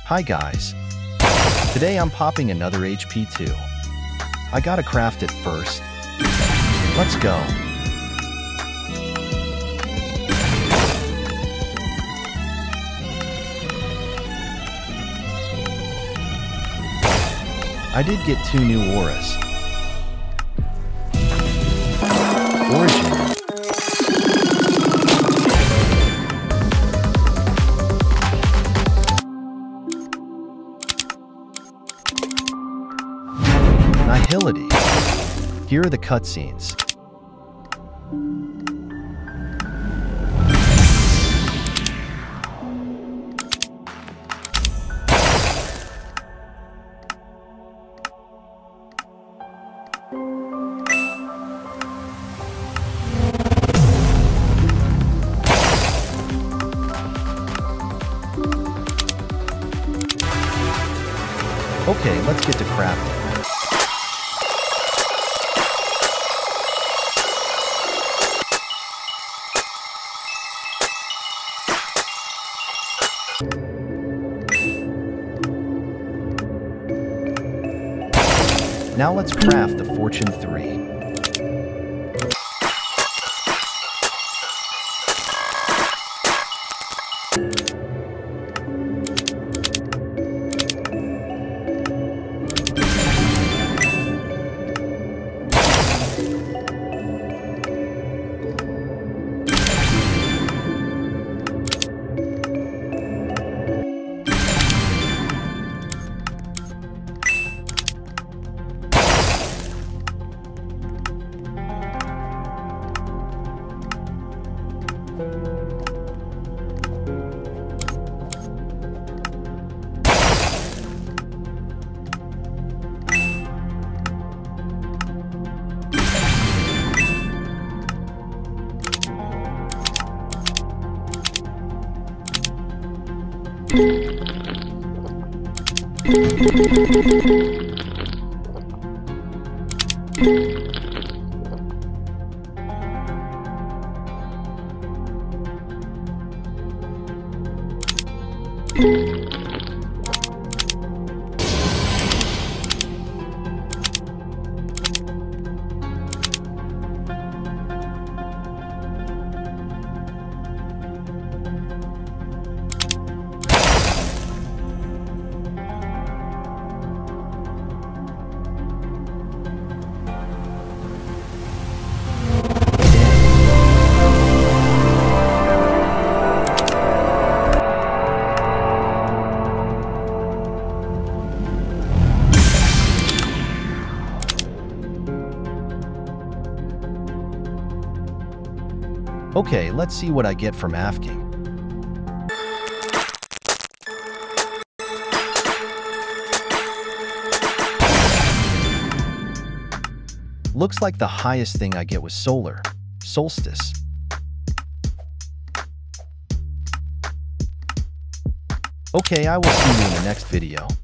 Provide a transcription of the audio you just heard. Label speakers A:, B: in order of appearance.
A: Hi guys. Today I'm popping another HP2. I gotta craft it first. Let's go. I did get 2 new auras. Origin. Nihility. Here are the cutscenes. Okay, let's get to crafting. Now let's craft the Fortune 3. Okay, let's see what I get from AFKing. Looks like the highest thing I get was solar, solstice. Okay, I will see you in the next video.